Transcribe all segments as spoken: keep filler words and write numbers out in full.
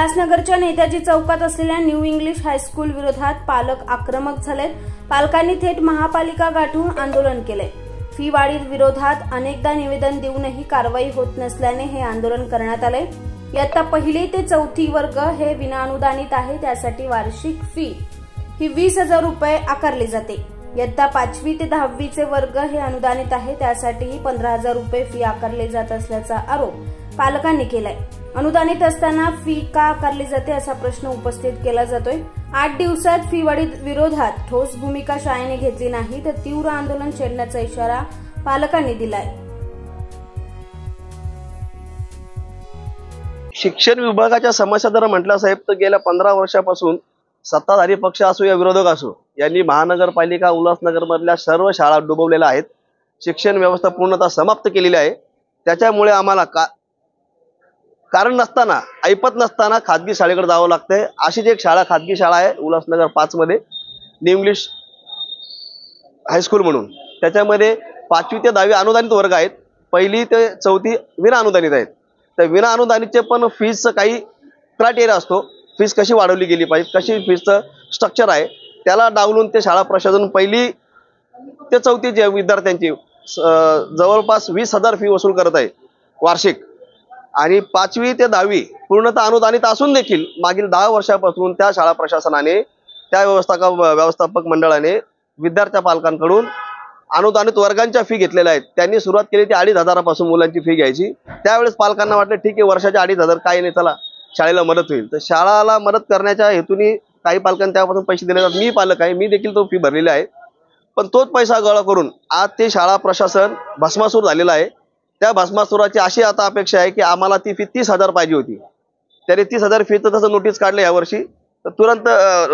उल्हासनगरच्या नेताजी चौकात असलेल्या न्यू इंग्लिश हायस्कूल विरोधात पालक आक्रमक झालेत। पालकांनी थेट महापालिका गाठून आंदोलन केले। फी वाढी विरोधात अनेकदा निवेदन देऊनही कारवाई होत नसल्याने हे आंदोलन करण्यात आले। इयत्ता पहिली ते चौथी वर्ग हे विनाअनुदानित आहे, त्यासाठी वार्षिक फी ही वीस हजार रुपये आकारली जाते। इयत्ता पाचवी ते दहावीचे वर्ग हे अनुदानित आहे, त्यासाठीही पंधरा हजार रुपये फी आकारली जात असल्याचा आरोप पालकांनी केलाय। अनुदानित असताना फी का आकारली जाते असा प्रश्न उपस्थित केला जातोय। आठ दिवसात फी वाढी विरोधात ठोस भूमिका शाळेने घेतली नाही तर तीव्र आंदोलन छेडण्याचा इशारा पालकांनी दिलाय। शिक्षण विभागाच्या समस्या जर म्हटलं साहेब तर गेल्या पंधरा वर्षापासून सत्ताधारी पक्ष असो या विरोधक असो यांनी महानगरपालिका उल्हासनगर मधल्या सर्व शाळा डुबवलेल्या आहेत। शिक्षण व्यवस्था पूर्णतः समाप्त केलेली आहे। त्याच्यामुळे आम्हाला का कारण नसताना ऐपत नसताना खाजगी शाळेकडे जावं लागतंय। अशीच एक शाळा खाजगी शाळा आहे उल्हासनगर पाच मध्ये न्यू इंग्लिश हायस्कूल म्हणून। त्याच्यामध्ये पाचवी ते दहावी अनुदानित वर्ग आहेत, पहिली ते चौथी विना अनुदानित आहेत। तर विना अनुदानितचे पण फीसचं काही क्रायटेरिया असतो, फीस कशी वाढवली गेली पाहिजे, कशी फीसचं स्ट्रक्चर आहे, त्याला डावलून ते शाळा प्रशासन पहिली ते चौथीच्या विद्यार्थ्यांची जवळपास वीस हजार फी वसूल करत आहे वार्षिक। आणि पाचवी ते दहावी पूर्णतः अनुदानित असून देखील मागील दहा वर्षापासून त्या शाळा प्रशासनाने त्या व्यवस्थापक व्यवस्थापक मंडळाने विद्यार्थ्या पालकांकडून अनुदानित वर्गांच्या फी घेतलेल्या आहेत। त्यांनी सुरुवात केली ती अडीच हजारापासून मुलांची फी घ्यायची। त्यावेळेस पालकांना वाटलं ठीक आहे वर्षाचे अडीच हजार काय नाही, चला शाळेला मदत होईल। तर शाळाला मदत करण्याच्या हेतूने काही पालकांनी त्यापासून पैसे दिले जातात। मी पालक आहे, मी देखील तो फी भरलेली आहे, पण तोच पैसा गोळा करून आज ते शाळा प्रशासन भस्मासूर झालेलं आहे। त्या भस्मासुराची अशी आता अपेक्षा आहे की आम्हाला ती फी तीस हजार पाहिजे होती, तरी तीस हजार फीचं तसं नोटीस काढलं यावर्षी। तर तुरंत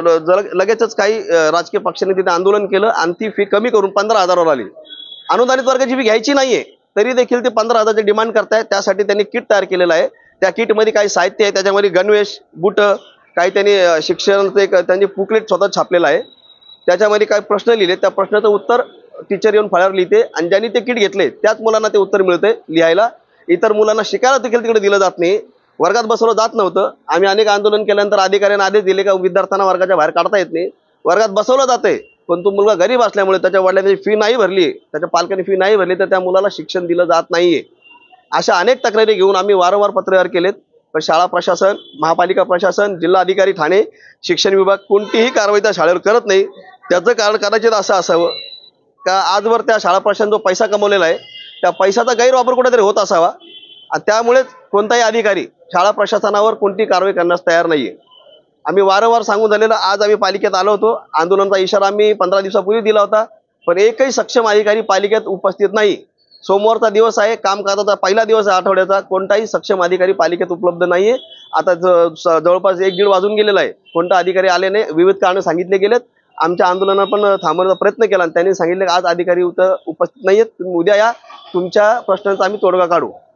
लगेचच काही राजकीय पक्षांनी तिथे आंदोलन केलं आणि ती फी कमी करून पंधरा हजारावर आली। अनुदानित वर्गाची फी घ्यायची नाहीये तरी देखील ते पंधरा हजारची डिमांड करतायत। त्यासाठी त्यांनी किट तयार केलेलं आहे। त्या किटमध्ये काही साहित्य आहे, त्याच्यामध्ये गणवेश, बुट, काही त्यांनी शिक्षणाचं एक त्यांनी बुकलेट स्वतः छापलेलं आहे। त्याच्यामध्ये काही प्रश्न लिहिले, त्या प्रश्नाचं उत्तर टीचर येऊन फळ्यावर लिहिते आणि ज्यांनी ते किट घेतले त्याच मुलांना ते उत्तर मिळते लिहायला। इतर मुलांना शिकायला देखील तिकडे दिलं जात नाही, वर्गात बसवलं जात नव्हतं। आम्ही अनेक आंदोलन केल्यानंतर अधिकाऱ्यांना आदेश दिले का विद्यार्थ्यांना वर्गाच्या बाहेर काढता येत नाही, वर्गात बसवलं जातंय, पण तो मुलगा गरीब असल्यामुळे त्याच्या वडिलांनी फी नाही भरली, त्याच्या पालकांनी फी नाही भरली तर त्या मुलाला शिक्षण दिलं जात नाहीये। अशा अनेक तक्रारी घेऊन आम्ही वारंवार पत्रव्यवहार केलेत, पण शाळा प्रशासन, महापालिका प्रशासन, जिल्हा अधिकारी ठाणे, शिक्षण विभाग कोणतीही कारवाई त्या शाळेवर करत नाही। त्याचं कारण कदाचित असं असावं का आजवर त्या शाळा प्रशासन जो पैसा कमवलेला आहे त्या पैशाचा गैरवापर कुठेतरी होत असावा आणि त्यामुळेच कोणताही अधिकारी शाळा प्रशासनावर कोणती कारवाई करण्यास तयार नाहीये। आम्ही वारंवार सांगून झालेलं, आज आम्ही पालिकेत आलो होतो, आंदोलनाचा इशारा आम्ही पंधरा दिवसापूर्वी दिला होता, पण एकही सक्षम अधिकारी पालिकेत उपस्थित नाही। सोमवारचा दिवस आहे, कामकाजाचा पहिला दिवस आहे आठवड्याचा, कोणताही सक्षम अधिकारी पालिकेत उपलब्ध नाहीये। आता जवळपास एक दीड वाजून गेलेला आहे, कोणता अधिकारी आले नाही, विविध कारणे सांगितले गेलेत। आमच्या आंदोलनात पण थांबवण्याचा प्रयत्न केला आणि त्यांनी सांगितले आज अधिकारी उपस्थित नाहीयेत, तुम्ही उद्या या, तुमच्या प्रश्नांचा आम्ही तोडगा काढू।